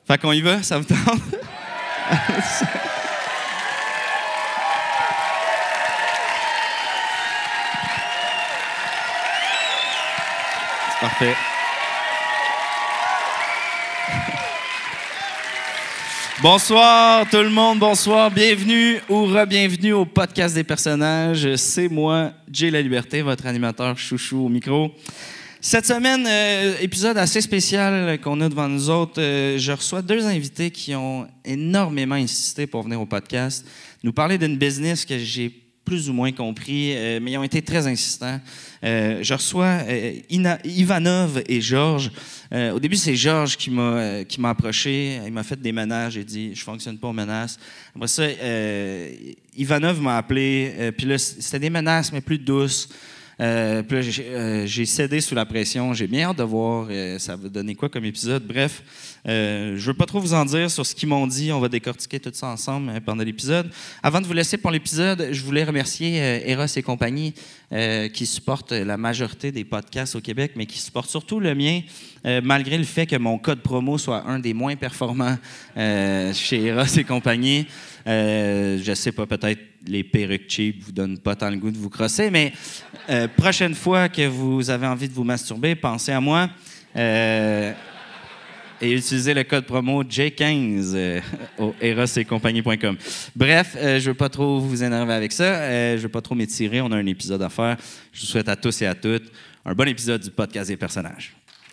Fait qu'on y va, ça vous tente? C'est parfait. Bonsoir tout le monde, bonsoir, bienvenue ou re-bienvenue au podcast des personnages. C'est moi, Jay Laliberté, votre animateur chouchou au micro. Cette semaine, épisode assez spécial qu'on a devant nous autres. Je reçois deux invités qui ont énormément insisté pour venir au podcast, nous parler d'une business que j'ai plus ou moins compris, mais ils ont été très insistants. Je reçois Ivanov et Georges. Au début, c'est Georges qui m'a approché. Il m'a fait des menaces. J'ai dit, je ne fonctionne pas aux menaces. Après ça, Ivanov m'a appelé. Puis là, c'était des menaces, mais plus douces. Puis là, j'ai cédé sous la pression. J'ai bien hâte de voir ça va donner quoi comme épisode. Bref, je ne veux pas trop vous en dire sur ce qu'ils m'ont dit. On va décortiquer tout ça ensemble pendant l'épisode. Avant de vous laisser pour l'épisode, je voulais remercier Eros et compagnie qui supportent la majorité des podcasts au Québec, mais qui supportent surtout le mien, malgré le fait que mon code promo soit un des moins performants chez Eros et compagnie. Je sais pas, peut-être les perruques cheap vous donnent pas tant le goût de vous crosser, mais prochaine fois que vous avez envie de vous masturber, pensez à moi et utilisez le code promo J15 au erosetcompagnie.com. Bref, je veux pas trop vous énerver avec ça, je veux pas trop m'étirer, on a un épisode à faire. Je vous souhaite à tous et à toutes un bon épisode du podcast des personnages.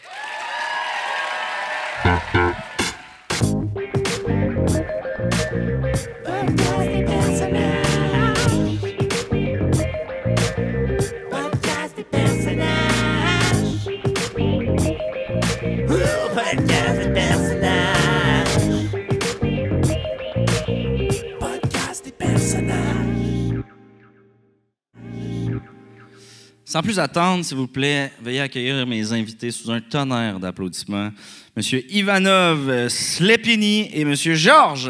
Sans plus attendre, s'il vous plaît, veuillez accueillir mes invités sous un tonnerre d'applaudissements. Monsieur Ivanov Slepini et Monsieur Georges.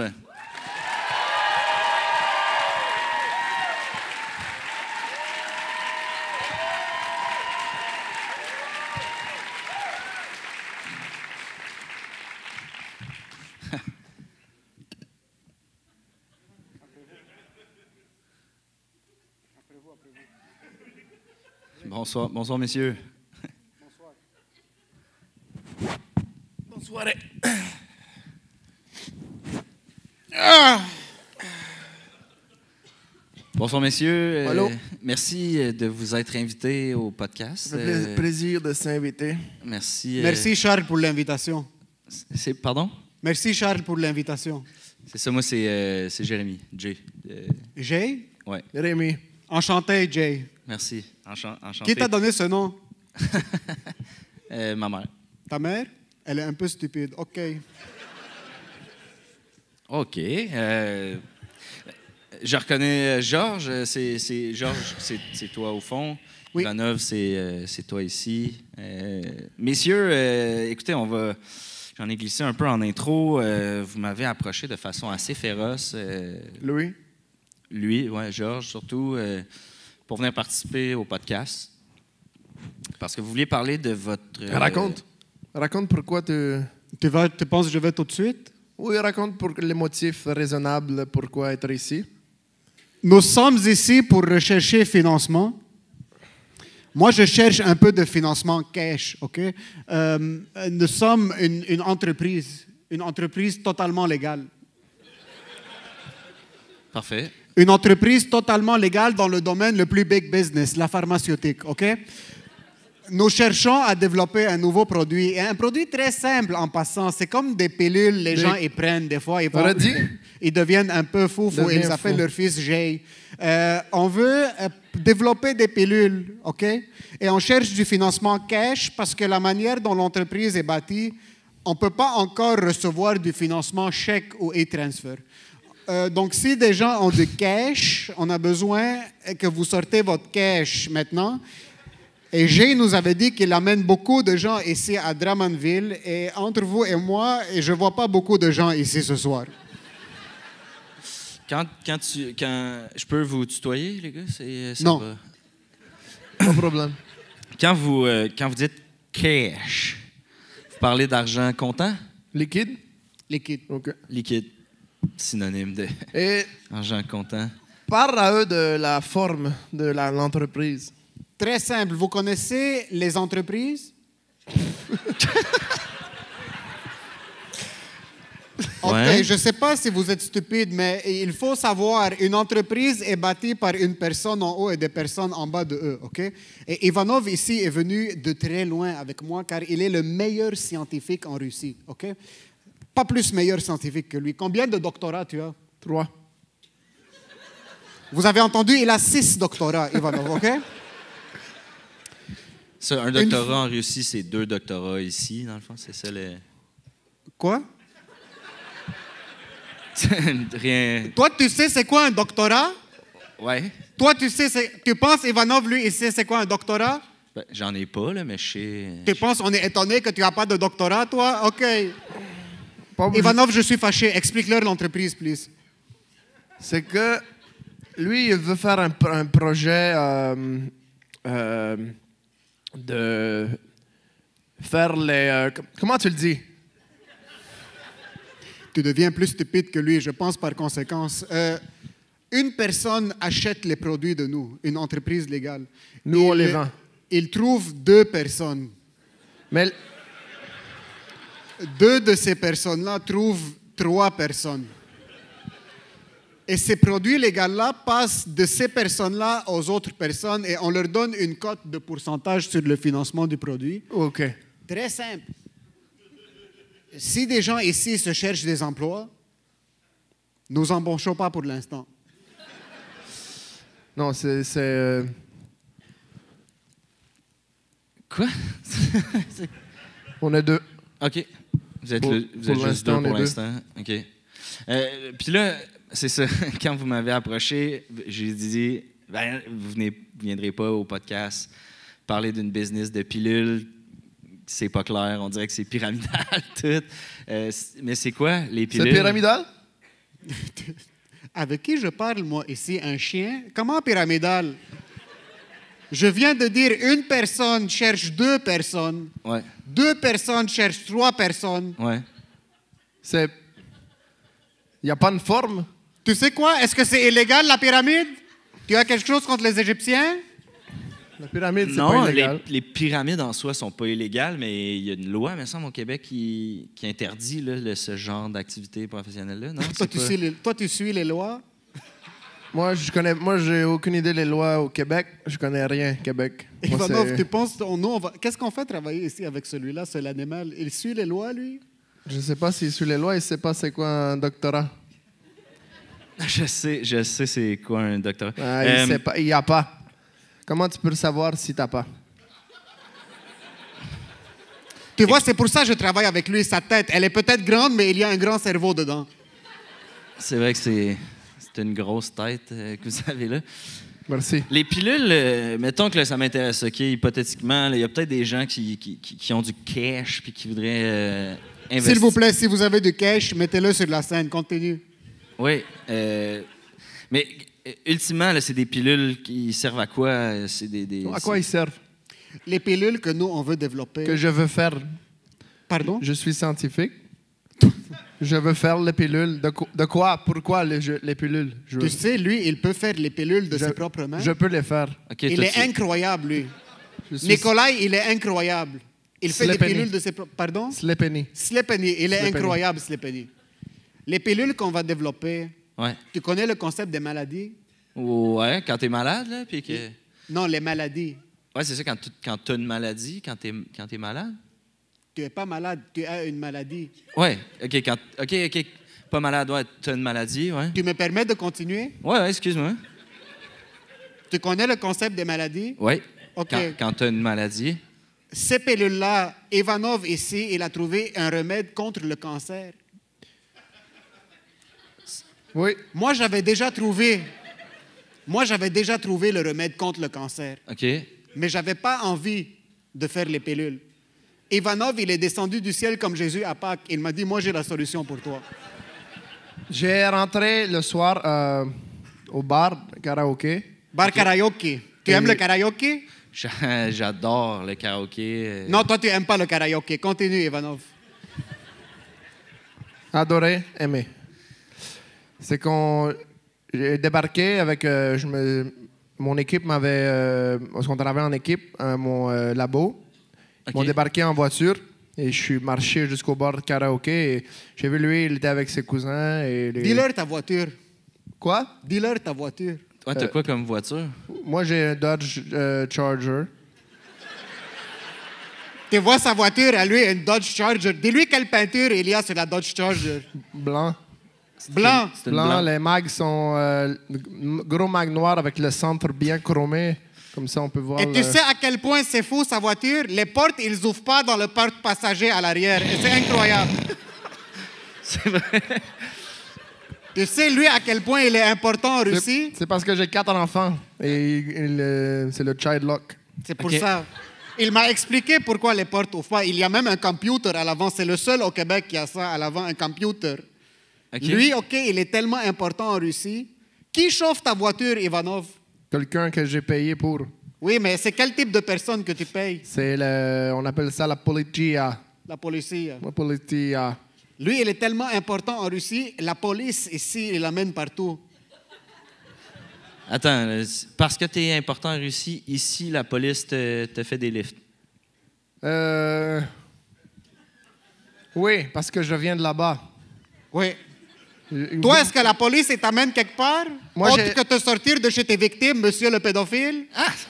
Bonsoir, messieurs. Bonsoir. Bonsoir, messieurs. Allô. Merci de vous être invités au podcast. Ça fait plaisir de s'inviter. Merci. Merci Charles pour l'invitation. Pardon? Merci Charles pour l'invitation. C'est ça, moi, c'est Jérémy. Jay. Jay? Ouais. Rémi. Enchanté, Jay. Merci. Enchanté. Qui t'a donné ce nom? Ma mère. Ta mère? Elle est un peu stupide. OK. OK. Je reconnais Georges. Georges, c'est toi au fond. Oui. Ivanov, c'est toi ici. Messieurs, écoutez, j'en ai glissé un peu en intro. Vous m'avez approché de façon assez féroce. Louis. Lui, ouais, Georges surtout, pour venir participer au podcast. Parce que vous vouliez parler de votre... Raconte pourquoi tu... Tu penses que je vais tout de suite? Oui, raconte pour les motifs raisonnables pourquoi être ici. Nous sommes ici pour rechercher financement. Moi, je cherche un peu de financement cash, OK? Nous sommes une entreprise totalement légale. Parfait. Une entreprise totalement légale dans le domaine le plus big business, la pharmaceutique, OK? Nous cherchons à développer un nouveau produit. Et un produit très simple en passant. C'est comme des pilules, les gens y prennent des fois. Ils deviennent un peu fous. Ils appellent leur fils Jay. On veut développer des pilules, OK? Et on cherche du financement cash parce que la manière dont l'entreprise est bâtie, on ne peut pas encore recevoir du financement chèque ou e-transfer. Donc, si des gens ont du cash, on a besoin que vous sortez votre cash maintenant. Et Jay nous avait dit qu'il amène beaucoup de gens ici à Drummondville. Et entre vous et moi, je ne vois pas beaucoup de gens ici ce soir. Quand je peux vous tutoyer, les gars? Non. Va. Pas de problème. Quand vous dites cash, vous parlez d'argent comptant? Liquide? Liquide. OK. Liquide. Synonyme de Et argent comptant. parle à eux de la forme de l'entreprise. Très simple. Vous connaissez les entreprises? OK, Ouais. je ne sais pas si vous êtes stupide, mais il faut savoir, une entreprise est bâtie par une personne en haut et des personnes en bas de eux, OK? Et Ivanov ici est venu de très loin avec moi car il est le meilleur scientifique en Russie, OK? Pas plus meilleur scientifique que lui. Combien de doctorats tu as? 3. Vous avez entendu, il a 6 doctorats, Ivanov, OK? Ça, un doctorat en Russie, c'est 2 doctorats ici, dans le fond. C'est ça le. Quoi? Rien. Toi, tu sais c'est quoi un doctorat? Ouais. Toi, tu penses, Ivanov, lui, il sait c'est quoi un doctorat? Ben, j'en ai pas, là, mais je sais. Tu penses, on est étonné que tu n'as pas de doctorat, toi? OK. Pas obligé. Ivanov, je suis fâché. Explique-leur l'entreprise, please. C'est que lui, il veut faire un projet de faire les... comment tu le dis? Tu deviens plus stupide que lui, je pense, par conséquence. Une personne achète les produits de nous, une entreprise légale. Nous, on les vend. Il trouve 2 personnes. Mais 2 de ces personnes-là trouvent 3 personnes. Et ces produits légaux-là passent de ces personnes-là aux autres personnes et on leur donne une cote de pourcentage sur le financement du produit. OK. Très simple. Si des gens ici se cherchent des emplois, nous embauchons pas pour l'instant. Non, c'est Quoi? on est 2. OK. Vous êtes, Pour vous êtes juste l'instant, deux pour on est l'instant. OK. Puis là, c'est ça. Quand vous m'avez approché, j'ai dit ben, vous ne viendrez pas au podcast parler d'une business de pilules. C'est pas clair. On dirait que c'est pyramidal, tout. Mais c'est quoi, les pilules? C'est pyramidal? Avec qui je parle, moi, ici? Un chien? Comment pyramidal? Je viens de dire une personne cherche 2 personnes. Ouais. 2 personnes cherchent 3 personnes. Ouais. C'est... Il n'y a pas de forme? Tu sais quoi? Est-ce que c'est illégal, la pyramide? Tu as quelque chose contre les Égyptiens? La pyramide, c'est Non, pas illégal. les pyramides en soi sont pas illégales, mais il y a une loi, il me semble, au Québec qui interdit là, ce genre d'activité professionnelle-là. Non, Toi, tu suis les lois? Moi, j'ai aucune idée des lois au Québec. Je connais rien, Québec. Moi, Ivanov, c'est- tu penses... Qu'est-ce qu'on fait travailler ici avec celui-là, c'est l'animal? Il suit les lois, lui? Je sais pas s'il suit les lois, il sait pas c'est quoi un doctorat. Je sais c'est quoi un doctorat. Ah, il sait pas, il y a pas. Comment tu peux le savoir si t'as pas? Tu vois, c'est pour ça que je travaille avec lui. Sa tête, elle est peut-être grande, mais il y a un grand cerveau dedans. C'est vrai que c'est une grosse tête que vous avez là. Merci. Les pilules, mettons que là, ça m'intéresse, OK, hypothétiquement, il y a peut-être des gens qui ont du cash puis qui voudraient investir. S'il vous plaît, si vous avez du cash, mettez-le sur la scène. Continue. Oui. Mais ultimement, là, c'est des pilules qui servent à quoi? C'est des À quoi ils servent? Les pilules que nous, on veut développer... Que je veux faire. Pardon? Je suis scientifique. Je veux faire les pilules. De quoi? Pourquoi les pilules? Tu sais, lui, il peut faire les pilules de Je- ses propres mains. Je peux les faire. OK, Il toi, est incroyable, lui. Je suis Nikolai, il est incroyable. Il fait des Slepeni. pilules de ses propres... Pardon? Slepeni. Slepeni. Il est Slepeni. incroyable, Slepeni. Les pilules qu'on va développer, Ouais. tu connais le concept des maladies? Ouais, quand t'es malade, là, puis que... Non, les maladies. Ouais, c'est ça, quand t'as une maladie, quand t'es malade. Tu n'es pas malade, tu as une maladie. Ouais, OK, pas malade, ouais, t'as une maladie, ouais. Tu me permets de continuer? Ouais, excuse-moi. Tu connais le concept des maladies? Ouais. OK. Quand t'as une maladie. Ces pilules-là, Ivanov, ici, il a trouvé un remède contre le cancer. Oui. Moi, j'avais déjà trouvé le remède contre le cancer, OK. mais je n'avais pas envie de faire les pilules. Ivanov, il est descendu du ciel comme Jésus à Pâques. Il m'a dit, moi, j'ai la solution pour toi. J'ai rentré le soir au bar karaoké. Bar karaoke. Tu aimes le karaoke? J'adore le karaoké. Non, toi, tu n'aimes pas le karaoke. Continue, Ivanov. Adoré, aimé. C'est qu'on... J'ai débarqué avec... mon équipe m'avait... parce qu'on travaillait en équipe, mon labo. Ils m'ont débarqué en voiture et je suis marché jusqu'au bord de karaoké. Et j'ai vu lui, il était avec ses cousins. Et Dis-leur ta voiture. Quoi? Dis-leur ta voiture. Ouais, t'as quoi comme voiture? Moi, j'ai un Dodge Charger. Tu vois sa voiture à lui, une Dodge Charger. Dis-lui quelle peinture il y a sur la Dodge Charger. Blanc. Blanc. C'est une Blanc, blanc. les mags sont gros mags noirs avec le centre bien chromé. Comme ça, on peut voir. Et tu sais à quel point c'est fou sa voiture? Les portes, ils ouvrent pas dans le porte-passager à l'arrière. Et c'est incroyable. C'est vrai. Tu sais, lui, à quel point il est important en Russie? C'est parce que j'ai 4 enfants et c'est le child lock. C'est pour Ok. ça. Il m'a expliqué pourquoi les portes ouvrent pas. Il y a même un computer à l'avant. C'est le seul au Québec qui a ça à l'avant, un computer. OK. Lui, OK, il est tellement important en Russie. Qui chauffe ta voiture, Ivanov? Quelqu'un que j'ai payé pour. Oui, mais c'est quel type de personne que tu payes? On appelle ça la politia. La police. La politia. Lui, il est tellement important en Russie, la police ici, il l'amène partout. Attends, parce que t'es important en Russie, ici, la police te fait des lifts. Oui, parce que je viens de là-bas. Oui. Toi, est-ce que la police il t'amène quelque part? Moi, Autre j'ai- que te sortir de chez tes victimes, monsieur le pédophile?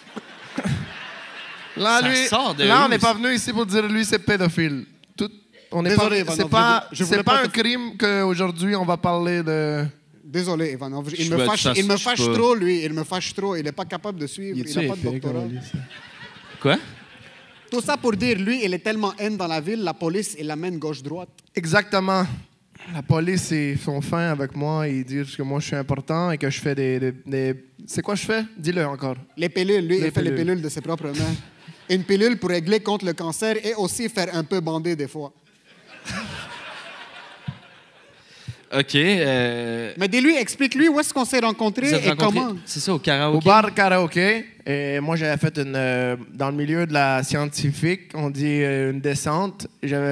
Là, Ça lui, sort de là où, on n'est ça? pas venu ici pour dire lui c'est pédophile. On n'est Désolé, pas, Ivanov, c'est pas, je c'est voulais pas pas un te- crime qu'aujourd'hui on va parler de. Désolé, Ivanov. Je Il me peux- fâche, ça- il me je fâche peux- trop, lui. Il me fâche trop. Il n'est pas capable de suivre. Il n'a pas de doctorat. Quoi? Tout ça pour dire, lui, il est tellement haine dans la ville, la police, il l'amène gauche-droite. Exactement. La police, ils sont fins avec moi. Ils disent que moi, je suis important et que je fais des... C'est quoi je fais? Dis-le encore. Les pilules, lui, Les il fait les pilules. pilules de ses propres mains. Une pilule pour régler contre le cancer et aussi faire un peu bander des fois. OK. Mais dis-lui, explique-lui où est-ce qu'on s'est rencontrés Vous êtes et rencontrés- comment. C'est ça, au Au karaoké? bar karaoké. Et moi, j'avais fait dans le milieu de la scientifique, on dit une descente.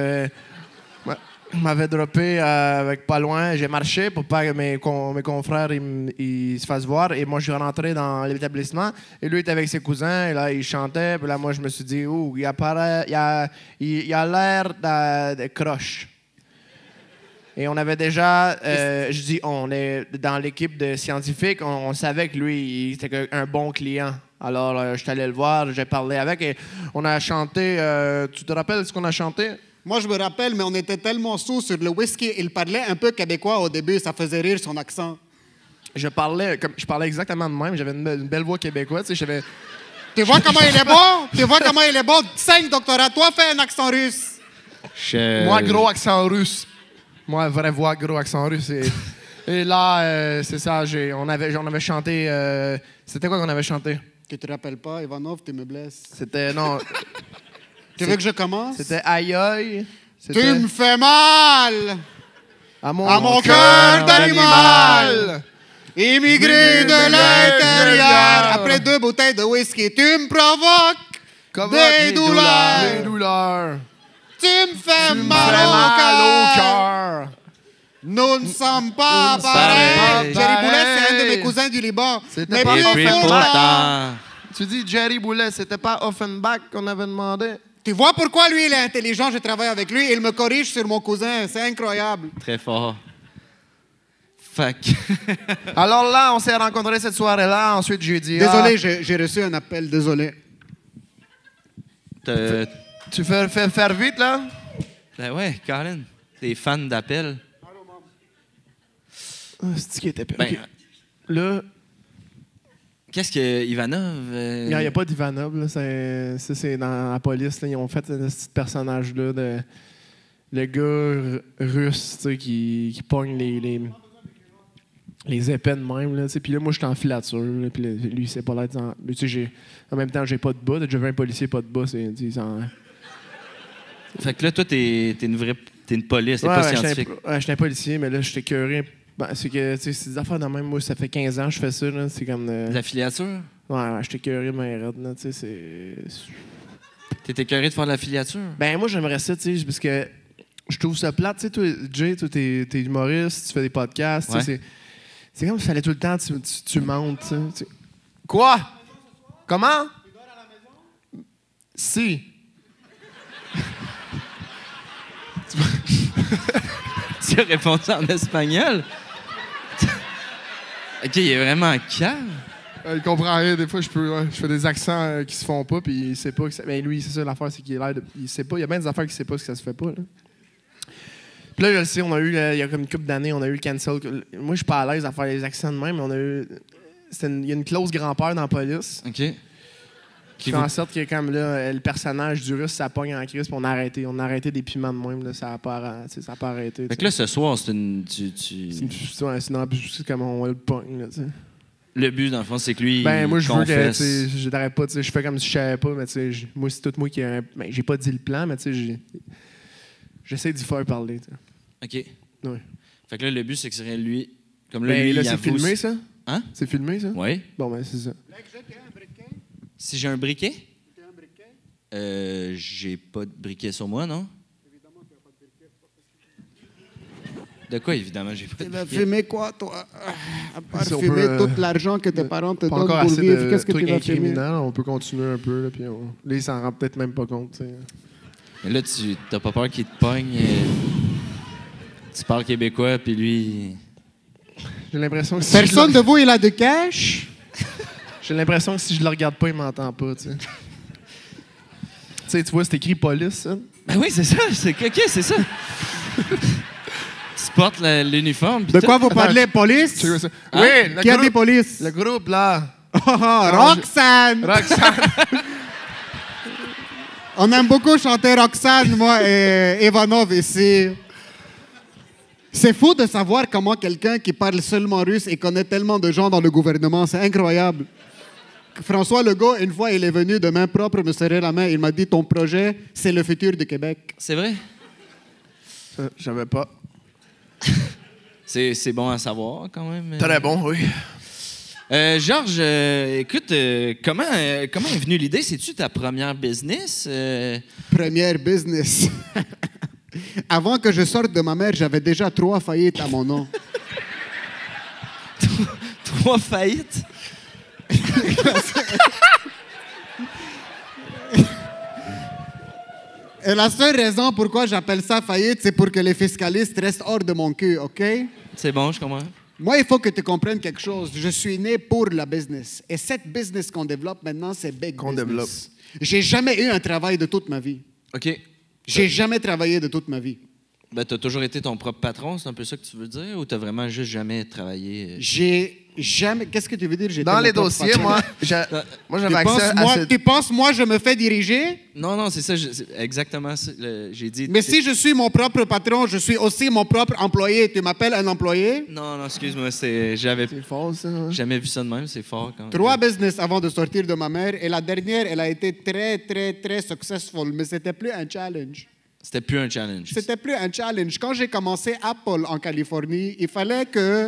Je m'avais droppé avec pas loin. J'ai marché pour pas que mes confrères ils se fassent voir. Et moi, je suis rentré dans l'établissement. Et lui était avec ses cousins. Et là, il chantait. Puis là, moi, je me suis dit, ouh, il a l'air de croche. Et on avait déjà, je dis on est dans l'équipe de scientifiques, on savait que lui, il était un bon client. Alors, je suis allé le voir, j'ai parlé avec et on a chanté. Tu te rappelles ce qu'on a chanté? Moi, je me rappelle, mais on était tellement sous sur le whisky. Il parlait un peu québécois au début, ça faisait rire son accent. Je parlais exactement de même. J'avais une belle voix québécoise. Tu sais, j'avais. Tu vois comment il est bon? Tu vois comment il est bon? 5 doctorats. Toi, fais un accent russe. Moi, gros accent russe. Moi, vraie voix, gros accent russe. Et là, c'est ça. On avait chanté. C'était quoi qu'on avait chanté? Tu te rappelles pas, Ivanov, tu me blesses. C'était. Non. Tu veux que je commence? C'était aïe aïe. Tu me fais mal! À mon cœur d'animal! Immigré de l'intérieur! Après 2 bouteilles de whisky, tu me provoques des douleurs! Des douleurs. Tu me fais Tu me mal fais au mal au cœur! cœur. Nous ne sommes pas Nous ne sommes pareils! pas Jerry Boulet, c'est un de pareils. mes cousins du Liban. C'était Mais pas plus Et puis Offenbach. pourtant... Tu dis Jerry Boulet, c'était pas Offenbach qu'on avait demandé? Tu vois pourquoi lui, il est intelligent, je travaille avec lui, il me corrige sur mon cousin, c'est incroyable. Très fort. Fait que... Alors là, on s'est rencontrés cette soirée-là. Ensuite, j'ai dit... Désolé, j'ai reçu un appel, désolé. t'as- Tu fais faire vite, là? Ben ouais, Colin, t'es fan d'appel. C'est qui était Ben, OK. Là, qu'est-ce que Ivanov... il n'y a pas d'Ivanov. Là. Ça, c'est dans la police. Là. Ils ont fait ce petit personnage-là de le gars russe tu sais, qui pogne les épées de même. Là, tu sais. Puis là, moi, je suis en filature. Là, puis là, lui, c'est pas l'air. Mais tu sais, en même temps, j'ai pas de bas. T'as déjà vu un policier pas de bas. Tu sais, Fait que là, toi, t'es une police, t'es Ouais, pas ouais, scientifique. j'étais un policier, mais là, j'étais écœuré. Ben, c'est que, tu sais, c'est des affaires de même. Moi, ça fait 15 ans que je fais ça. Là. C'est comme. De la filature? Ouais, j'étais écœuré, mais raide, là. Tu sais, c'est. T'étais écœuré de faire de la filature? Ben, moi, j'aimerais ça, tu sais, parce que je trouve ça plate. Tu sais, toi, Jay, toi, t'es humoriste, tu fais des podcasts. Ouais. Tu sais, c'est comme s'il fallait tout le temps, tu montes. Tu sais. Quoi? Comment? Tu dors à la maison? Si. Tu as répondu en espagnol? OK, il est vraiment calme. Il comprend rien. Des fois, je fais des accents qui se font pas, puis il sait pas que ça. Mais lui, c'est ça l'affaire, c'est qu'il a l'air de. Il sait pas. Il y a bien des affaires qu'il sait pas que ça se fait pas. Là. Puis là, je le sais, on a eu, il y a comme une couple d'années, on a eu le cancel. Moi, je suis pas à l'aise à faire les accents de même, mais on a eu. Il y a une clause grand-père dans la police. OK. Qui fait en sorte que, comme là, le personnage du russe, ça pogne en crise, puis on a arrêté des piments de même, là, ça n'a pas arrêté. Fait que là, ce soir, c'est une. C'est comme on le pogne, là, tu sais. Le but, dans le fond, c'est que lui. Ben, moi, je veux que, confesse. tu sais, je t'arrête pas, tu sais, je fais comme si je savais pas, mais tu sais, moi, c'est tout moi qui ai ben, j'ai pas dit le plan, mais tu sais, j'essaie d'y faire parler, tu sais. OK. Ouais. Fait que là, le but, c'est que c'est lui. Comme là, Ben, lui, là, il c'est avoue- filmé, ça? Hein? C'est filmé, ça? Oui. Bon, ben, c'est ça. Si j'ai un briquet? J'ai pas de briquet sur moi, non? Évidemment, tu n'as pas de briquet. De quoi, évidemment, j'ai pas de Tu vas briquet? fumer quoi, toi? À part Si on fumer peut, tout l'argent que tes parents te Pas donnent encore pour assez vivre, de qu'est-ce que trucs tu vas fumer? incriminants, on peut continuer un peu, là, puis là, il s'en rend peut-être même pas compte, tu sais. Mais là, tu t'as pas peur qu'il te pogne? Tu parles québécois, puis lui... J'ai l'impression que si Personne de vous, il a de cash? J'ai l'impression que si je le regarde pas, il m'entend pas, tu sais. Tu sais, tu vois, c'est écrit police, ça. Ben oui, c'est ça. OK, c'est ça. Tu portes l'uniforme. De quoi vous parlez, police? Tu vois ça? Hein? Oui, Qui a dit police? le groupe, là. Roxane! Roxane. On aime beaucoup chanter Roxane, moi et Ivanov ici. C'est fou de savoir comment quelqu'un qui parle seulement russe et connaît tellement de gens dans le gouvernement. C'est incroyable. François Legault, une fois, il est venu de main propre me serrer la main. Il m'a dit, ton projet, c'est le futur du Québec. C'est vrai? J'avais pas. C'est bon à savoir, quand même. Très bon, oui. Georges, écoute, comment est venue l'idée? C'est-tu ta première business? Première business. Avant que je sorte de ma mère, j'avais déjà 3 faillites à mon nom. 3 faillites? Et la seule raison pourquoi j'appelle ça faillite, c'est pour que les fiscalistes restent hors de mon cul, OK? C'est bon, je comprends. Moi, il faut que tu comprennes quelque chose. Je suis né pour la business. Et cette business qu'on développe maintenant, c'est big Qu'on business. développe. J'ai jamais eu un travail de toute ma vie. OK. J'ai jamais travaillé de toute ma vie. Ben, t'as toujours été ton propre patron, c'est un peu ça que tu veux dire? Ou t'as vraiment juste jamais travaillé? J'ai jamais... Qu'est-ce que tu veux dire? J'ai Dans été les mon propre dossiers, patron? moi j'avais accès à cette... Tu penses, moi, je me fais diriger? Non, c'est ça, c'est exactement ça. J'ai dit... Mais si je suis mon propre patron, je suis aussi mon propre employé. Tu m'appelles un employé? Non, excuse-moi, j'avais C'est faux, ça. Hein? jamais vu ça de même, c'est fort quand même. 3 business avant de sortir de ma mère. Et la dernière, elle a été très, très, très successful. Mais c'était plus un challenge. C'était plus un challenge. C'était plus un challenge. Quand j'ai commencé Apple en Californie, il fallait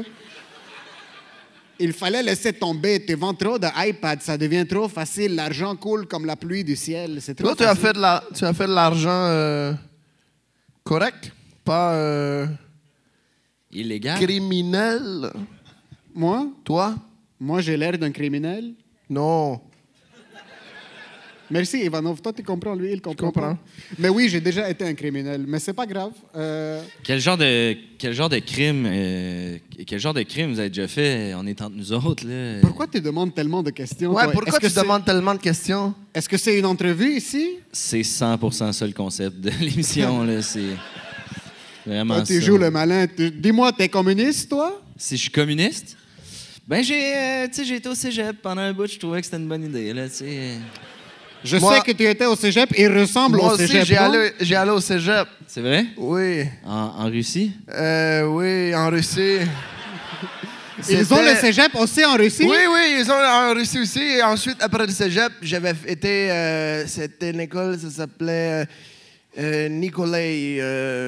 laisser tomber. Tu vends trop d'iPad, ça devient trop facile. L'argent coule comme la pluie du ciel. C'est trop Toi, tu as facile. fait de l'argent correct, pas Illégal? criminel. Moi, Toi? j'ai l'air d'un criminel. Non. Merci, Ivanov. Toi, tu comprends, lui, il comprend. comprends. pas. Mais oui, j'ai déjà été un criminel. Mais c'est pas grave. Quel genre de crime vous avez déjà fait en étant de nous autres, là? Pourquoi tu demandes tellement de questions? Ouais, toi? pourquoi tu demandes tellement de questions? Est-ce que c'est une entrevue ici? C'est 100% ça le concept de l'émission, là. C'est vraiment Toi, tu ça. joues le malin. Dis-moi, t'es communiste, toi? Si je suis communiste? Ben, j'ai été au cégep pendant un bout, je trouvais que c'était une bonne idée, là, tu sais. Je Moi- sais que tu étais au cégep. Il ressemble Moi au aussi, cégep. j'ai allé au cégep. C'est vrai? Oui. En Russie? Oui, en Russie. Ils ont le cégep aussi en Russie? Oui, ils ont en Russie aussi. Et ensuite, après le cégep, j'avais été... c'était une école, ça s'appelait Nikolai.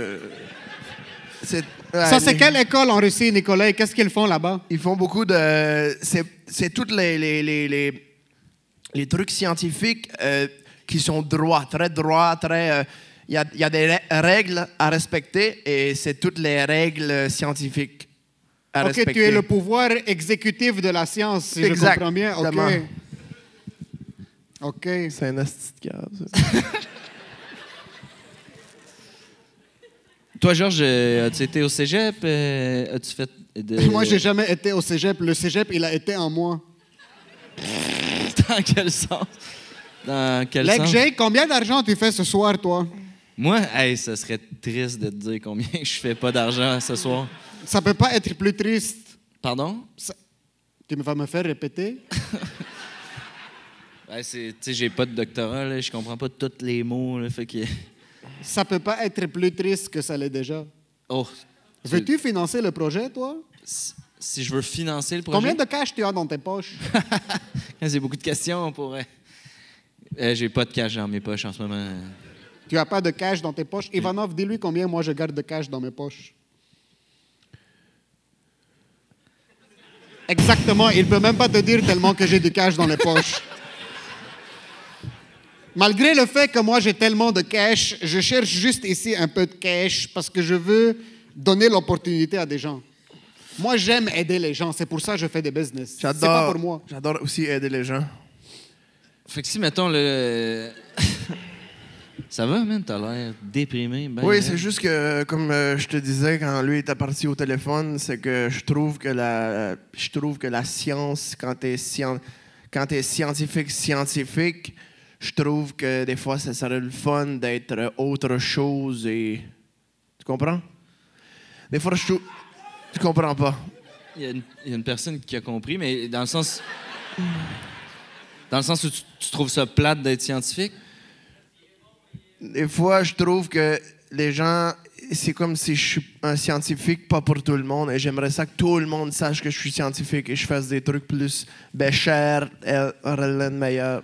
Ça, c'est quelle école en Russie, Nicolas? Qu'est-ce qu'ils font là-bas? Ils font beaucoup de... C'est toutes les trucs scientifiques qui sont droits, très... il y a des règles à respecter et c'est toutes les règles scientifiques à respecter. OK, tu es le pouvoir exécutif de la science, si je comprends bien. Exactement. OK. C'est un asti de cave, ça. Toi, Georges, as-tu été au cégep? As-tu fait de... Moi, j'ai jamais été au cégep. Le cégep, il a été en moi. Dans quel sens? Dans quel Like, sens? Jake, combien d'argent tu fais ce soir, toi? Moi, hey, ça serait triste de te dire combien je fais pas d'argent ce soir. Ça peut pas être plus triste. Pardon? Tu vas me faire répéter? Ben, tu sais, j'ai pas de doctorat, là, je comprends pas tous les mots, là, fait que... Ça peut pas être plus triste que ça l'est déjà. Oh, Veux-tu financer le projet, toi? si je veux financer le projet... Combien de cash tu as dans tes poches? C'est beaucoup de questions pour... j'ai pas de cash dans mes poches en ce moment. Tu as pas de cash dans tes poches? Ivanov, dis-lui combien moi je garde de cash dans mes poches. Exactement, il peut même pas te dire tellement que j'ai du cash dans les poches. Malgré le fait que moi j'ai tellement de cash, je cherche juste ici un peu de cash parce que je veux donner l'opportunité à des gens. Moi, j'aime aider les gens, c'est pour ça que je fais des business. C'est pas pour moi. J'adore aussi aider les gens. Fait que si, mettons, le... Ça va, man? T'as l'air déprimé. Ben, Oui, c'est juste que, comme je te disais quand lui était parti au téléphone, c'est que je trouve que la science, quand t'es scientifique, je trouve que des fois, ça serait le fun d'être autre chose et... Tu comprends? Des fois, tu comprends pas. Il y a une personne qui a compris, mais dans le sens... Dans le sens où tu trouves ça plate d'être scientifique? Des fois, je trouve que les gens, c'est comme si je suis un scientifique, pas pour tout le monde. Et j'aimerais ça que tout le monde sache que je suis scientifique et je fasse des trucs plus chers, meilleurs.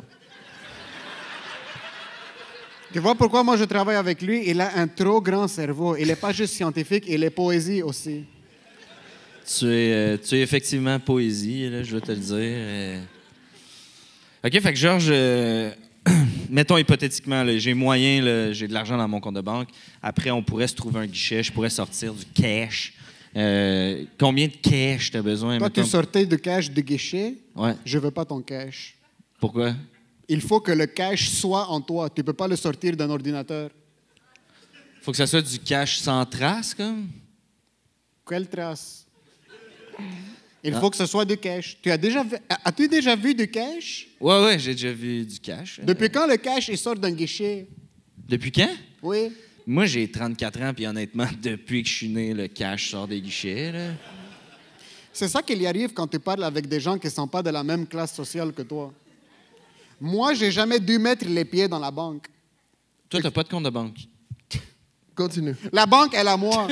Tu vois pourquoi moi je travaille avec lui? Il a un trop grand cerveau. Il n'est pas juste scientifique, il est poésie aussi. Tu es effectivement poésie, là, je vais te le dire. OK, fait que Georges, mettons hypothétiquement, là, j'ai moyen, là, j'ai de l'argent dans mon compte de banque. Après, on pourrait se trouver un guichet, je pourrais sortir du cash. Combien de cash tu as besoin? Toi, mettons? tu sortais de cash de guichet. Ouais. Je veux pas ton cash. Pourquoi? Il faut que le cash soit en toi. Tu peux pas le sortir d'un ordinateur. Faut que ça soit du cash sans trace, comme? Quelle trace? Il faut que ce soit du cash. As-tu déjà vu du cash? Ouais, j'ai déjà vu du cash. Depuis quand le cash il sort d'un guichet? Depuis quand? Oui. Moi, j'ai 34 ans, puis honnêtement, depuis que je suis né, le cash sort des guichets, là. C'est ça qu'il y arrive quand tu parles avec des gens qui ne sont pas de la même classe sociale que toi. Moi, j'ai jamais dû mettre les pieds dans la banque. Toi, t'as pas de compte de banque. Continue. La banque, elle à moi.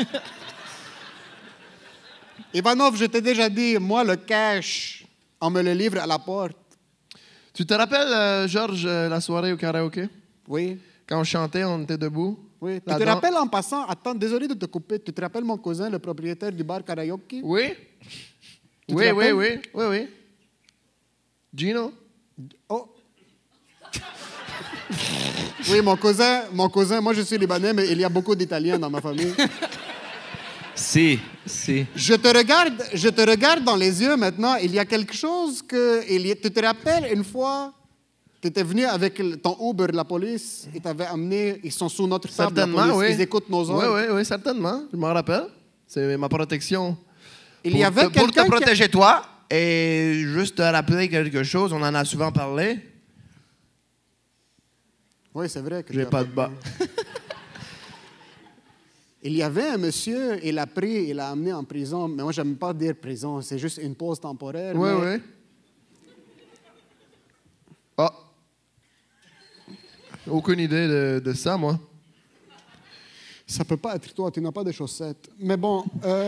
Ivanov, je t'ai déjà dit, moi, le cash, on me le livre à la porte. Tu te rappelles, Georges, la soirée au karaoké? Oui. Quand on chantait, on était debout? Oui. Tu te rappelles en passant, attends, désolé de te couper, tu te rappelles mon cousin, le propriétaire du bar karaoké? Oui. Tu te Oui. rappelles? Gino? Oh. Oui, mon cousin, moi je suis libanais, mais il y a beaucoup d'Italiens dans ma famille. Si. Je te regarde dans les yeux maintenant. Il y a quelque chose que... Tu te rappelles une fois, tu étais venu avec ton Uber, la police, ils t'avaient amené, ils sont sous notre table, la Certainement, police, oui. ils écoutent nos ordres. Oui, certainement. Je m'en rappelle. C'est ma protection. Il y avait Pour te quelqu'un protéger toi et juste te rappeler quelque chose, on en a souvent parlé. Oui, c'est vrai que J'ai pas de bas. Il y avait un monsieur, il l'a amené en prison, mais moi, j'aime pas dire prison, c'est juste une pause temporaire. Oui, mais oui. Ah. Aucune idée de ça, moi. Ça peut pas être toi, tu n'as pas de chaussettes. Mais bon,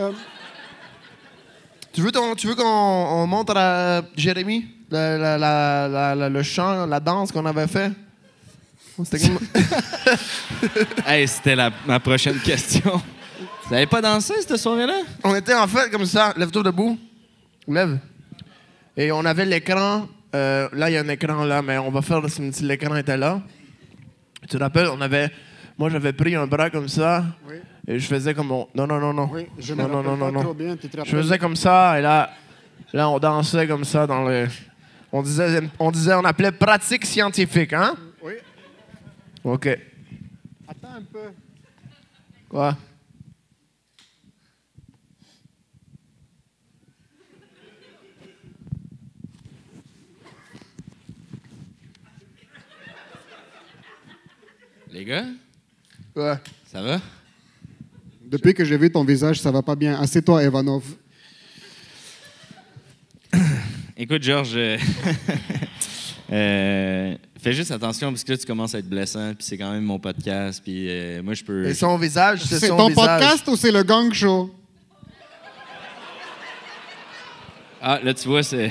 Tu veux qu'on montre à Jérémy le chant, la danse qu'on avait fait? C'était comme... Hey, c'était ma prochaine question. Vous n'avez pas dansé cette soirée-là? On était en fait comme ça, lève-toi debout. Lève. Et on avait l'écran. Là, il y a un écran là, mais on va faire comme si l'écran était là. Tu te rappelles, on avait moi, j'avais pris un bras comme ça. Oui. Et je faisais comme... Non, non, non, non. Oui, je me non, rappelle non, pas non, trop non. bien. Tu te Je rappelles? faisais comme ça, et là, on dansait comme ça dans le... On on appelait pratique scientifique, hein? Oui. OK. Attends un peu. Quoi? Les gars, Ouais. ça va? Depuis que j'ai vu ton visage, ça va pas bien. Assieds-toi, Ivanov. Écoute, Georges, fais juste attention parce que là, tu commences à être blessant, puis c'est quand même mon podcast, puis moi, je peux... Et son visage, c'est C'est son ton visage. podcast ou c'est le gang show? Ah, là, tu vois, c'est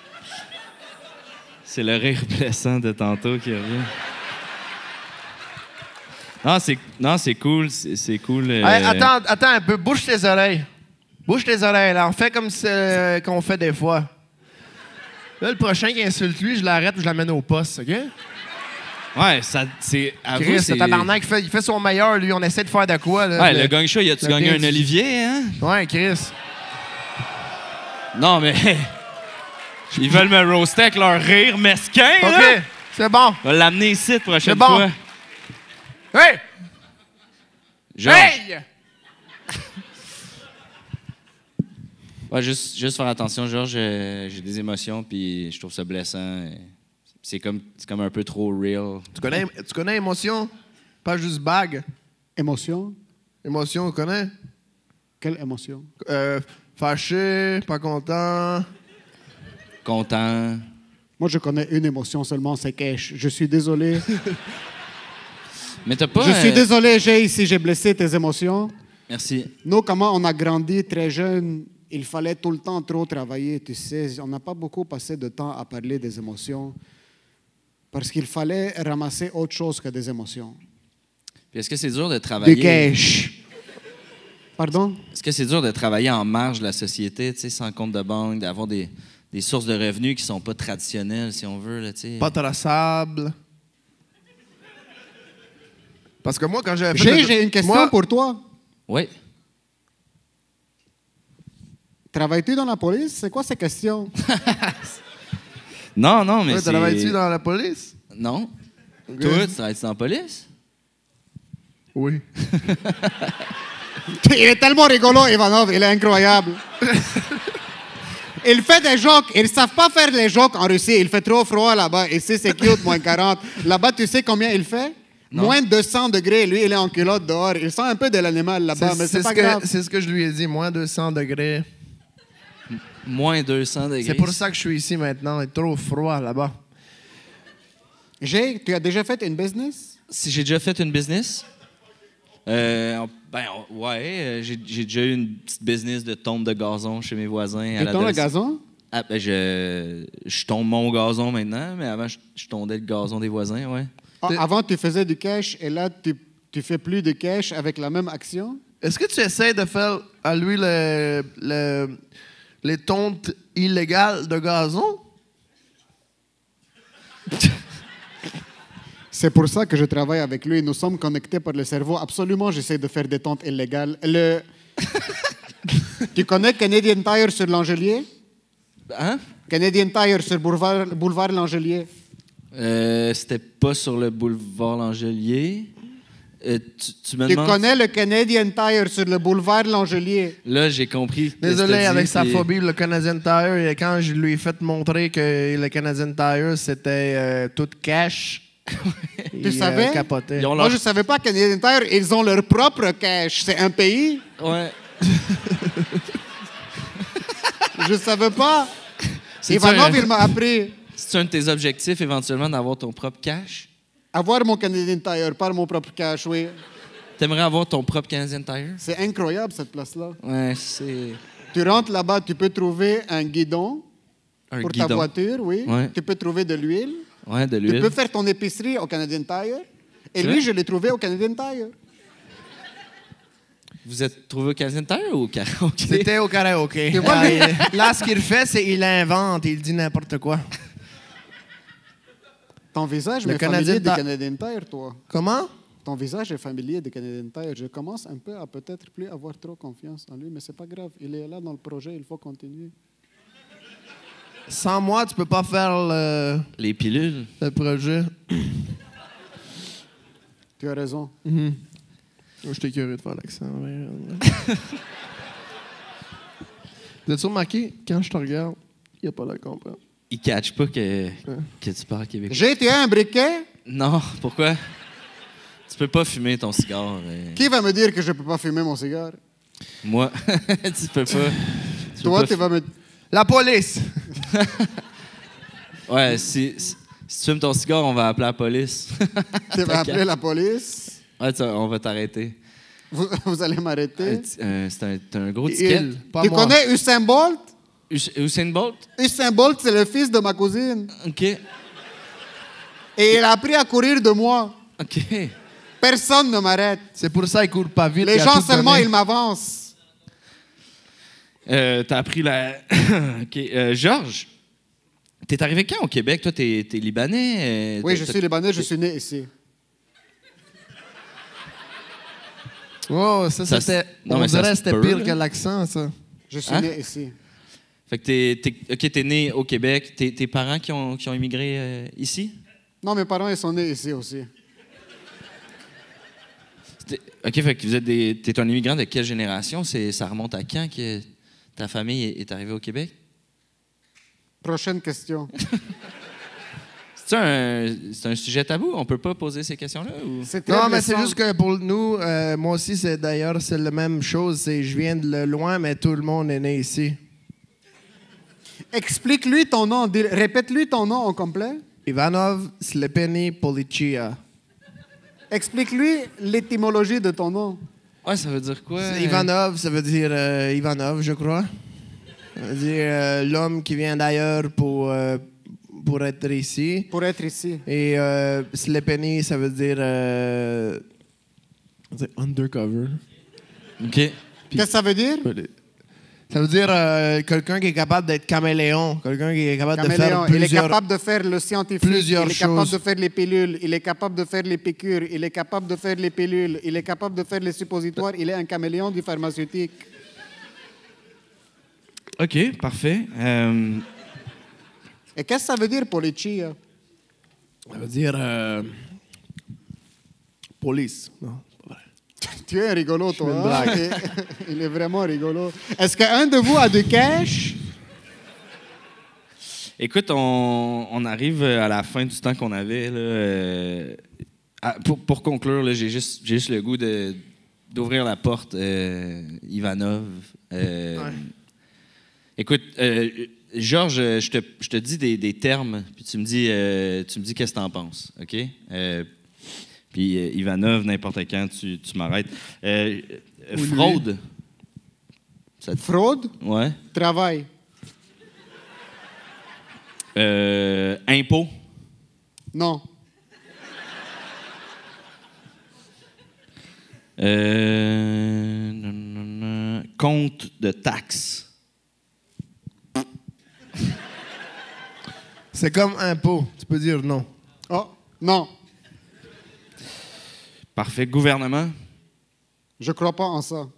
le rire blessant de tantôt qui revient. Non, c'est cool, c'est cool. Hey, attends un peu, bouge tes oreilles. Bouge tes oreilles, là. On fait comme qu'on fait des fois. Là, le prochain qui insulte lui, je l'arrête ou je l'amène au poste, OK? Ouais, ça, c'est... avoue, Chris, c'est... le tabarnak, il fait son meilleur, lui. On essaie de faire de quoi, là? Ouais, le gang show, as-tu gagné un Olivier, hein? Ouais, Chris. Non, mais... Ils veulent me roaster avec leur rire mesquin, là! OK, c'est bon. On va l'amener ici la prochaine C'est bon. fois. Hey! Georges. Hey! Ouais, juste faire attention, Georges, j'ai des émotions, puis je trouve ça blessant. C'est comme un peu trop real. Tu connais émotion? Pas juste bague. Émotion? Émotion, tu connais? Quelle émotion? Fâché, pas content. Content. Moi, je connais une émotion seulement, c'est cash. Je suis désolé. Mais t'as pas... Je suis désolé, Jay, si j'ai blessé tes émotions. Merci. Nous, comment on a grandi très jeune, il fallait tout le temps trop travailler, tu sais. On n'a pas beaucoup passé de temps à parler des émotions parce qu'il fallait ramasser autre chose que des émotions. Puis est-ce que c'est dur de travailler... Du cash. Pardon? Est-ce que c'est dur de travailler en marge de la société, tu sais, sans compte de banque, d'avoir des sources de revenus qui sont pas traditionnelles, si on veut, là, tu sais? Pas traçable. Parce que moi, quand j'avais fait... J'ai une question Moi- pour toi. Oui. Travailles-tu dans la police? C'est quoi ces questions? Non, mais Ouais, c'est... travailles-tu dans la police? Non. Ok. Toi, tu travailles dans la police? Oui. Il est tellement rigolo, Ivanov, il est incroyable. Il fait des jokes. Ils ne savent pas faire les jokes en Russie. Il fait trop froid là-bas. Ici, c'est cute, moins 40. Là-bas, tu sais combien il fait? Non. Moins 200 degrés. Lui, il est en culotte dehors. Il sent un peu de l'animal là-bas, mais c'est pas grave. C'est ce que je lui ai dit, moins 200 degrés. Moins 200 degrés. C'est pour ça que je suis ici maintenant. Il est trop froid là-bas. Jay, tu as déjà fait une business? Si j'ai déjà fait une business? J'ai déjà eu une petite business de tonte de gazon chez mes voisins. Tu tombes le gazon? Ah, ben, je tombe mon gazon maintenant, mais avant, je tondais le gazon des voisins, ouais. Ah, avant, tu faisais du cash et là, tu fais plus de cash avec la même action? Est-ce que tu essaies de faire à lui les tontes illégales de gazon? C'est pour ça que je travaille avec lui. Nous sommes connectés par le cerveau. Absolument, j'essaie de faire des tentes illégales. Tu connais Canadian Tire sur l'Angelier? Hein? Canadian Tire sur boulevard l'Angelier. C'était pas sur le boulevard Langelier. Tu me Tu demandes... connais le Canadian Tire sur le boulevard l'Angelier? Là, j'ai compris. Désolé, avec sa puis- phobie, le Canadian Tire, et quand je lui ai fait montrer que le Canadian Tire, c'était tout cash, il savais? capotait. Ils ont Moi, leur... je savais pas Canadian Tire, ils ont leur propre cash. C'est un pays. Ouais. Je savais pas. C'est Ivanov, ça, il m'a appris. C'est un de tes objectifs, éventuellement, d'avoir ton propre cash? Avoir mon Canadian Tire, pas mon propre cash, oui. T'aimerais avoir ton propre Canadian Tire? C'est incroyable, cette place-là. Ouais, c'est... Tu rentres là-bas, tu peux trouver un guidon Un pour ta guidon. voiture, oui. Ouais. Tu peux trouver de l'huile. Ouais, de Tu l'huile. peux faire ton épicerie au Canadian Tire. Et C'est lui, vrai? je l'ai trouvé au Canadian Tire. Vous êtes trouvé au Canadian Tire ou au karaoké? C'était au karaoké. Tu vois, lui- Là, ce qu'il fait, c'est qu'il invente, il dit n'importe quoi. Ton visage Le m'est Canadian familier du Tire. Canadian Tire, toi. Comment? Ton visage est familier de Canadian Tire. Je commence un peu à peut-être plus avoir trop confiance en lui, mais c'est pas grave. Il est là dans le projet, il faut continuer. Sans moi, tu peux pas faire Les pilules. le projet. Tu as raison. Je t'ai curieux de faire l'accent. Vous avez remarqué, quand je te regarde, il n'y a pas de comprendre. Il catch pas que tu parles québécois. J'ai tué un briquet. Non, pourquoi? Tu peux pas fumer ton cigare. Qui va me dire que je peux pas fumer mon cigare? Moi, tu peux pas. Toi, tu vas me... La police! Ouais, si tu fumes ton cigare, on va appeler la police. Tu vas appeler la police. Ouais, on va t'arrêter. Vous allez m'arrêter. C'est un gros ticket. Pas Tu moi. connais Usain Bolt? Usain Bolt? Usain Bolt, c'est le fils de ma cousine. OK. Et il a appris à courir de moi. OK. Personne ne m'arrête. C'est pour ça qu'il court pas vite. Les il a gens tout seulement, donné. ils m'avancent. T'as appris la... OK. Georges, t'es arrivé quand au Québec? Toi, t'es Libanais? Oui, je suis Libanais, je suis né ici. Oh, ça c'était. Non, On mais ça dirait que se c'était peut, pire là. que l'accent, ça. Je suis Hein? né ici. Fait que t'es né au Québec. Tes parents qui ont immigré ici? Non, mes parents, ils sont nés ici aussi. OK, fait que t'es un immigrant de quelle génération? Ça remonte à quand que ta famille est arrivée au Québec? Prochaine question. C'est un sujet tabou? On peut pas poser ces questions-là? Ou... C'est très Non, mais c'est blessant. juste que pour nous, moi aussi, c'est la même chose. C'est je viens de loin, mais tout le monde est né ici. Explique-lui ton nom. Répète-lui ton nom au complet. Ivanov Slepeni Policia. Explique-lui l'étymologie de ton nom. Ouais, ça veut dire quoi? Ivanov, ça veut dire Ivanov, je crois. Ça veut dire l'homme qui vient d'ailleurs pour être ici. Pour être ici. Et Slepeni, ça veut dire undercover. OK. Qu'est-ce que ça veut dire? Ça veut dire quelqu'un qui est capable d'être caméléon, quelqu'un qui est capable de faire Caméléon. Il est plusieurs... capable de faire le scientifique. plusieurs il est capable choses. de faire les pilules. Il est capable de faire les piqûres. Il est capable de faire les pilules. Il est capable de faire les suppositoires. Il est un caméléon du pharmaceutique. OK, parfait. Et qu'est-ce que ça veut dire, policia? Ça veut dire police. Non, c'est pas vrai. Tu es un rigolo, toi. fais une hein? blague. Il est vraiment rigolo. Est-ce qu'un de vous a du cash? Écoute, on arrive à la fin du temps qu'on avait. Là, pour conclure, là, j'ai juste le goût d'ouvrir la porte. Ivanov. Écoute, Georges, je te dis des termes, puis tu me dis qu'est-ce que tu en penses, OK? Puis Ivanov, n'importe quand, tu m'arrêtes. Fraude. Fraude? Ouais. Travail. Impôt. Non. Compte de taxes. C'est comme impôt. Tu peux dire non. Oh, non. Parfait. Gouvernement. Je crois pas en ça.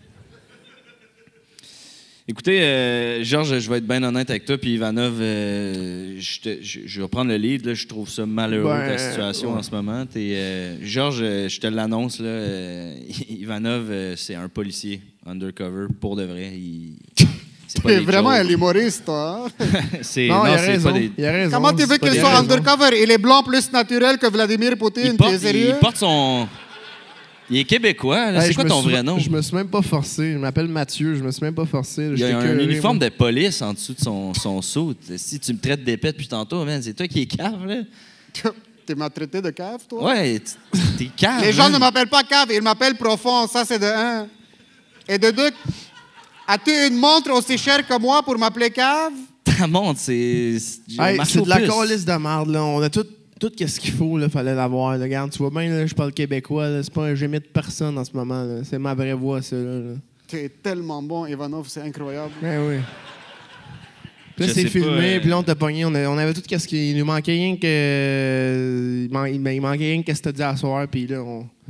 Écoutez, Georges, je vais être bien honnête avec toi, puis Ivanov, je vais prendre le lead. Là, je trouve ça malheureux, ta situation en ce moment. Georges, je te l'annonce, là, Ivanov, c'est un policier undercover, pour de vrai. C'est pas Tu es des vraiment un jokes. humoriste, toi. hein? Non, il a c'est raison. pas des... Il a raison. Comment tu veux C'est pas qu'il des soit raisons. undercover? Il est blanc plus naturel que Vladimir Poutine. Tu es sérieux? Il porte son... Il est québécois. là. Hey, C'est je quoi me ton suis- vrai nom? Je me suis même pas forcé. Je m'appelle Mathieu. Je me suis même pas forcé. Il y a un uniforme de police en dessous de son suit. Si tu me traites d'épais depuis tantôt, man, c'est toi qui es cave, là. Tu m'as traité de cave, toi? Ouais, t'es cave. Les gens man. ne m'appellent pas cave, ils m'appellent profond. Ça, c'est de un. Et de deux, as-tu une montre aussi chère que moi pour m'appeler cave? Ta montre, c'est... Hey, c'est de la Marsopus. calice de merde, là. On a tout ce qu'il faut, là. Fallait l'avoir, là. Regarde, tu vois bien, là, je parle québécois, là. C'est pas un j'imite personne en ce moment, là. C'est ma vraie voix, ça, là. Tu es tellement bon, Ivanov, c'est incroyable. Ben oui. Puis là, Je c'est sais filmé, pas, puis là, on t'a pogné. On avait tout ce qu'il nous manquait rien que... Il manquait rien que ce que t'as dit à soir, puis là,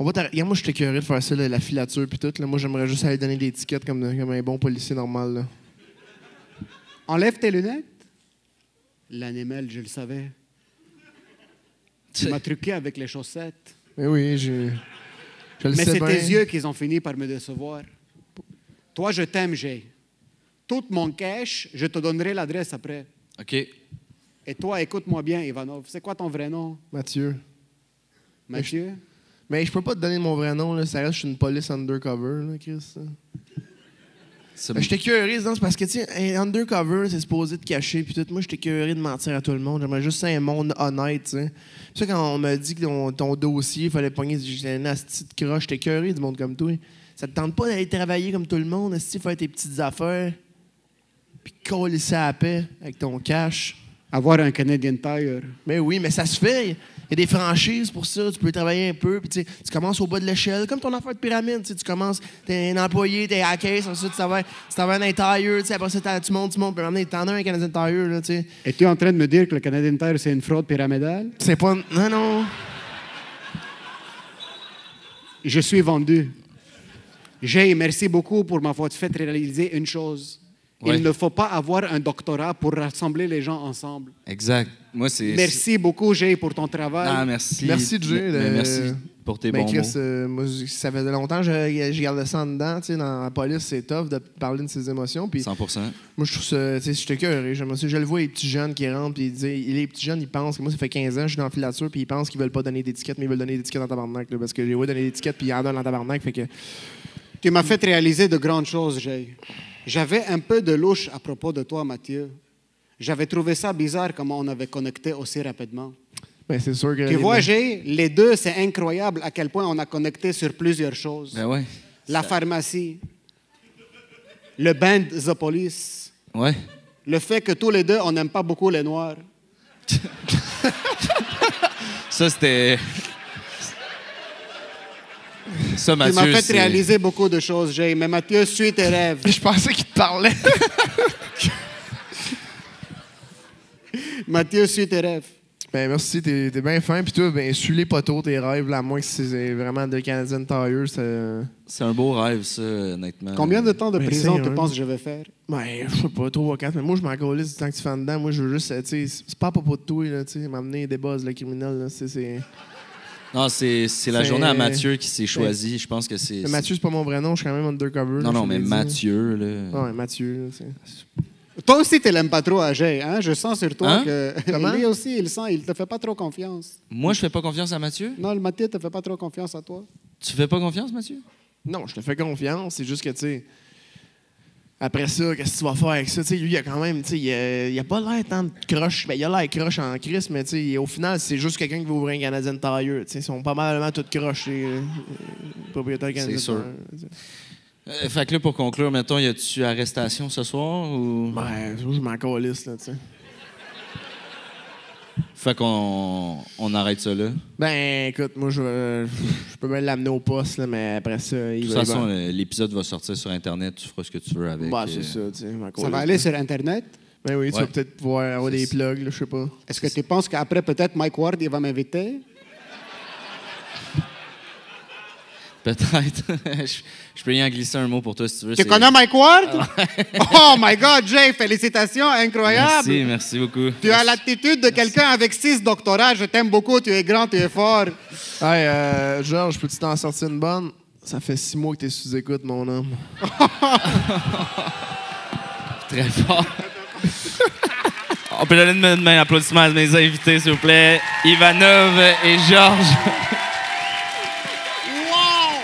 Regarde, moi, je suis écœuré de faire ça, là, la filature puis tout. Là. Moi, j'aimerais juste aller donner des étiquettes comme un bon policier normal. Là. Enlève tes lunettes. L'animal, je le savais. Tu m'as truqué avec les chaussettes. Mais oui, je le Mais sais c'est bien. tes yeux qui ont fini par me décevoir. Toi, je t'aime, Jay. Tout mon cash, je te donnerai l'adresse après. OK. Et toi, écoute-moi bien, Ivanov. C'est quoi ton vrai nom? Mathieu. Mathieu? Mais je peux pas te donner mon vrai nom. Là. Ça reste, je suis une police undercover, là, Chris. J'étais curieux, c'est parce que, tu sais, un undercover, c'est supposé te cacher, puis tout. Moi, j'étais curieux de mentir à tout le monde. J'aimerais juste un monde honnête, tu sais. C'est ça, quand on m'a dit que ton dossier, il fallait pogner, j'étais une asti de croche. J'étais curieux du monde comme toi. Ça te tente pas d'aller travailler comme tout le monde, asti, faire tes petites affaires, puis coller ça à la paix avec ton cash. Avoir un Canadian Tire. Mais oui, mais ça se fait. Il y a des franchises pour ça. Tu peux travailler un peu. Puis tu commences au bas de l'échelle, comme ton affaire de pyramide. Tu commences, t'es un employé, t'es à la caisse. Ensuite, tu travailles un tire. Après ça, tu montes. Puis maintenant, t'en as un Canadian Tire. Là, t'sais. Es-tu en train de me dire que le Canadian Tire, c'est une fraude pyramidale? C'est pas... Non. Je suis vendu. Jay, merci beaucoup pour m'avoir fait réaliser une chose. Ouais. Il ne faut pas avoir un doctorat pour rassembler les gens ensemble. Exact. Moi, c'est... Merci beaucoup, Jay, pour ton travail. Ah, merci. Merci, Jay. Merci pour tes bons Chris, mots. moi, ça faisait longtemps que je gardais ça en dedans. Dans la police, c'est tough de parler de ses émotions. Puis 100%. moi, je trouve ça... J'étais curieux. Je le vois, les petits jeunes qui rentrent. Puis les petits jeunes, ils pensent que moi, ça fait 15 ans que je suis dans la filature. Puis ils pensent qu'ils veulent pas donner d'étiquette, mais ils veulent donner d'étiquette en tabarnak. Là, parce que j'ai donner d'étiquette, puis ils en donnent en tabarnak. Fait que... Tu m'as fait réaliser de grandes choses, Jay. J'avais un peu de louche à propos de toi, Mathieu. J'avais trouvé ça bizarre comment on avait connecté aussi rapidement. Ben, c'est sûr que... Tu vois, Jay, les deux, c'est incroyable à quel point on a connecté sur plusieurs choses. Ben ouais. La pharmacie, le band The Police, Ouais. le fait que tous les deux, on n'aime pas beaucoup les Noirs. Ça, c'était... Ça, Tu Mathieu, m'as fait réaliser beaucoup de choses, Jay. Mais Mathieu, suis tes rêves. Je pensais qu'il te parlait. Mathieu, suis tes rêves. Ben merci, t'es bien fin. Puis toi, ben suis les poteaux, tes rêves, là, à moins que c'est vraiment de Canadian Tire. C'est un beau rêve, ça, honnêtement. Combien de temps de Ben, prison c'est tu un. penses que je vais faire? Ben, je sais pas, 3 ou 4. Mais moi, je m'en calisse du temps que tu fais en dedans. Moi, je veux juste, tu sais, c'est pas à propos de toi, là, tu sais, m'amener des buzz, le criminel, là, c'est... Non, c'est la C'est- journée à Mathieu qui s'est choisi. Je pense que c'est... Mais Mathieu, c'est pas mon vrai nom, je suis quand même undercover. Non, là, non, je mais l'ai dit. Mathieu, là... Ouais, Mathieu, là, tu sais. Toi aussi, tu l'aimes pas trop à Jay. Hein? Je sens sur toi Hein? que... Comment? Lui aussi, il te fait pas trop confiance. Moi, je fais pas confiance à Mathieu? Non, le Mathieu te fait pas trop confiance à toi. Tu fais pas confiance, Mathieu? Non, je te fais confiance, c'est juste que, tu sais... Après ça, qu'est-ce que tu vas faire avec ça? Tu sais, lui, il a quand même, tu sais, il a pas l'air tant de croche. Ben, il a l'air croche en crise, mais tu sais, au final, c'est juste quelqu'un qui veut ouvrir un Canadian Tire. Tu sais, ils sont pas mal toutes croches, les propriétaires Canadian sûr. Tire. Tu sais. Fait que là, pour conclure, mettons, y a-tu arrestation ce soir ou... Ben, je m'en calisse, là, tu sais. Fait qu'on arrête ça là. Ben, écoute, moi, je peux bien l'amener au poste, là, mais après ça, De il toute va... façon, l'épisode va sortir sur Internet. Tu feras ce que tu veux avec. Ben, c'est ça, tu sais, m'en Ça calisse, va aller là. sur Internet. Ben oui, tu Ouais. vas peut-être pouvoir avoir des plugs, là, je sais pas. Est-ce que tu penses qu'après, peut-être, Mike Ward, il va m'inviter? Peut-être. je peux y en glisser un mot pour toi si tu veux. Tu connais Mike Ward? Oh my God, Jay, félicitations, incroyable! Merci beaucoup. Tu as l'attitude de quelqu'un avec 6 doctorats. Je t'aime beaucoup, tu es grand, tu es fort. Hey, Georges, peux-tu t'en sortir une bonne? Ça fait 6 mois que t'es sous-écoute, mon homme. Très fort. On peut donner une main d'applaudissement à mes invités, s'il vous plaît. Ivanov et Georges. Wow!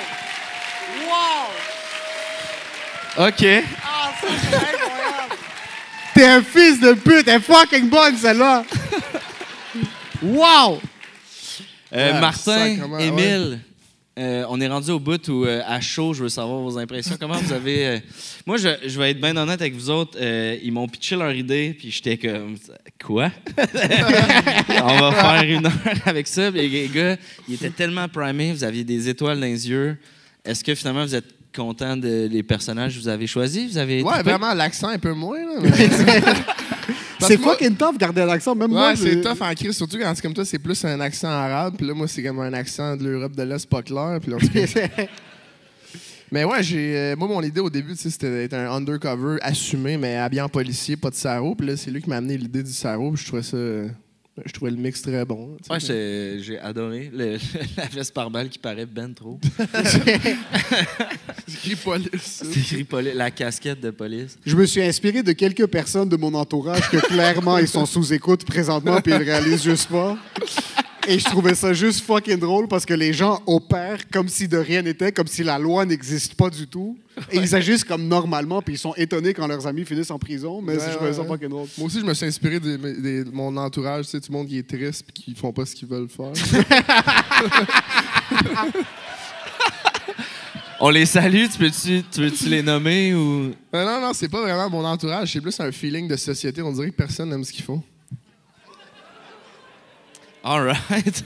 Wow! OK. Ah, ça, c'est incroyable! T'es un fils de pute, t'es fucking bonne, celle-là! Wow! Martin, sacrément, Émile, on est rendu au bout où, à chaud, je veux savoir vos impressions. Comment vous avez... Moi, je vais être bien honnête avec vous autres. Ils m'ont pitché leur idée, puis j'étais comme... Quoi? On va faire 1 heure avec ça. Puis les gars, ils étaient tellement primés, vous aviez des étoiles dans les yeux. Est-ce que finalement, vous êtes content des personnages que vous avez choisis? Vous avez Ouais, trippé? vraiment, l'accent un peu moins, là. Mais... C'est fucking tough garder un accent, même moi. Ouais, c'est tough en crise, surtout quand c'est comme toi, c'est plus un accent arabe. Puis là, moi, c'est comme un accent de l'Europe de l'Est pas clair. Puis là, mais ouais, moi, mon idée au début, c'était d'être un undercover assumé, mais habillé en policier, pas de sarrau. Puis là, c'est lui qui m'a amené l'idée du sarrau. Puis je trouvais le mix très bon. Ouais, j'ai adoré la veste par balle qui paraît ben trop. C'est écrit police. C'est écrit police, la casquette de police. Je me suis inspiré de quelques personnes de mon entourage que clairement, ils sont sous écoute présentement puis ils le réalisent juste pas. Et je trouvais ça juste fucking drôle parce que les gens opèrent comme si de rien n'était, comme si la loi n'existe pas du tout. Et ils agissent comme normalement, puis ils sont étonnés quand leurs amis finissent en prison. Mais je trouvais ça fucking drôle. Moi aussi, je me suis inspiré de mon entourage, tu sais, tout le monde qui est triste et qui font pas ce qu'ils veulent faire. On les salue, tu veux-tu les nommer ou... Non, c'est pas vraiment mon entourage, c'est plus un feeling de société. On dirait que personne n'aime ce qu'ils font. All right.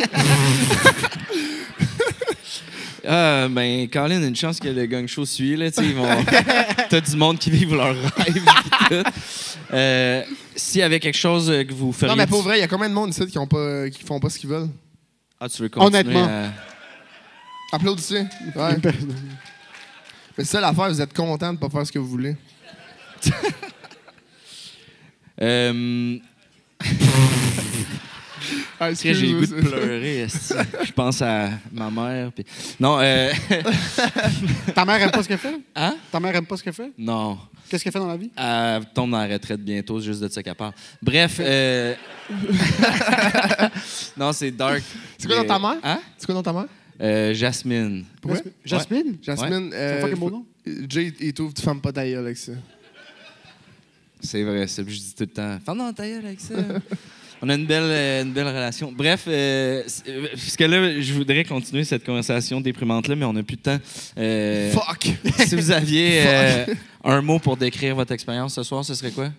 Ben, Colin, une chance que le gang show suit, là, tu sais, t'as du monde qui vivent leur rêve. S'il y avait quelque chose que vous feriez... Non, mais pour vrai, il y a combien de monde ici qui font pas ce qu'ils veulent? Ah, tu veux continuer Honnêtement. Applaudissez. Ouais. Mais c'est ça l'affaire, vous êtes content de pas faire ce que vous voulez. J'ai le goût de pleurer. esti. Je pense à ma mère. Puis... Non. Ta mère aime pas ce qu'elle fait? Hein? Ta mère aime pas ce qu'elle fait? Non. Qu'est-ce qu'elle fait dans la vie? Elle tombe dans la retraite bientôt, juste de ça qu'elle parle. Bref. Non, c'est dark. C'est quoi dans ta mère? Hein? C'est quoi dans ta mère? Jasmine. Pour vrai? Jasmine? Ouais. Jasmine. C'est fucking bon nom. Jay, il trouve que tu fermes pas ta gueule avec ça. C'est vrai, c'est ce que je dis tout le temps. Ferme dans ta gueule avec ça. On a une belle relation. Bref, parce que là, je voudrais continuer cette conversation déprimante-là, mais on n'a plus de temps. Fuck! Si vous aviez un mot pour décrire votre expérience ce soir, ce serait quoi?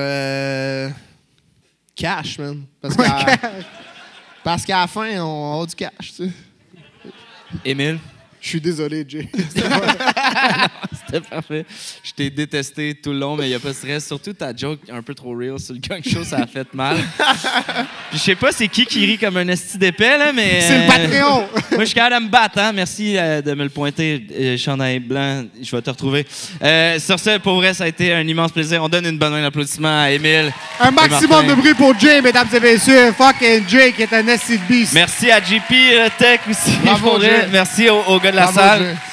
Cash, man. Parce qu'à la fin, on a du cash, tu sais. Émile? Je suis désolé, Jay. C'était parfait. Je t'ai détesté tout le long, mais il n'y a pas de stress. Surtout ta joke un peu trop real sur le gang show, ça a fait mal. Puis je sais pas c'est qui rit comme un esti d'épais, là, mais... C'est le Patreon! Moi, je suis capable de me battre, hein? Merci de me le pointer, chandail blanc. Je vais te retrouver. Sur ce, pour vrai, ça a été un immense plaisir. On donne une bonne main d'applaudissement à Émile. Un maximum de bruit pour Jay, mesdames et messieurs. Fucking Jay, qui est un esti de beast. Merci à JP Tech aussi. Bravo, pour vrai. Jay. Merci aux gars de la Bravo, salle. Jay.